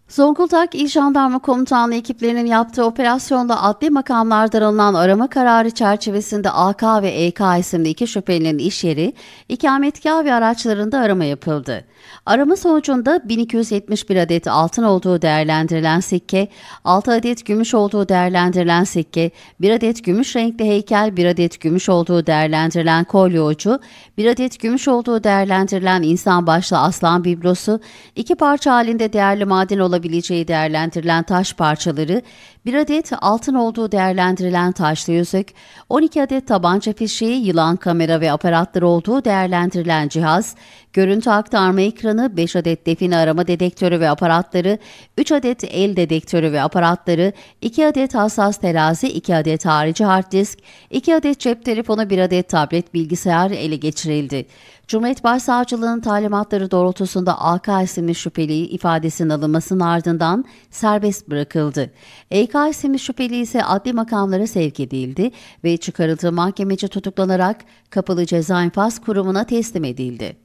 Zonguldak İl Jandarma Komutanlığı ekiplerinin yaptığı operasyonda adli makamlardan alınan arama kararı çerçevesinde AK ve EK isimli iki şüphelinin iş yeri, ikametgah ve araçlarında arama yapıldı. Arama sonucunda 1271 adet altın olduğu değerlendirilen sikke, 6 adet gümüş olduğu değerlendirilen sikke, 1 adet gümüş renkli heykel, 1 adet gümüş olduğu değerlendirilen kolye ucu, 1 adet gümüş olduğu değerlendirilen insan başlı aslan biblosu, 2 parça halinde değerli maden olabileceği değerlendirilen taş parçaları, 1 adet altın olduğu değerlendirilen taşlı yüzük, 12 adet tabanca fişeği, yılan kamera ve aparatları olduğu değerlendirilen cihaz, görüntü aktarma ekranı, 5 adet define arama dedektörü ve aparatları, 3 adet el dedektörü ve aparatları, 2 adet hassas terazi, 2 adet harici hard disk, 2 adet cep telefonu, 1 adet tablet bilgisayar ele geçirildi. Cumhuriyet Başsavcılığı'nın talimatları doğrultusunda AK isimli şüpheli ifadesinin alınmasının ardından serbest bırakıldı. EK isimli şüpheli ise adli makamlara sevk edildi ve çıkarıldığı mahkemece tutuklanarak Kapalı Ceza İnfaz Kurumu'na teslim edildi.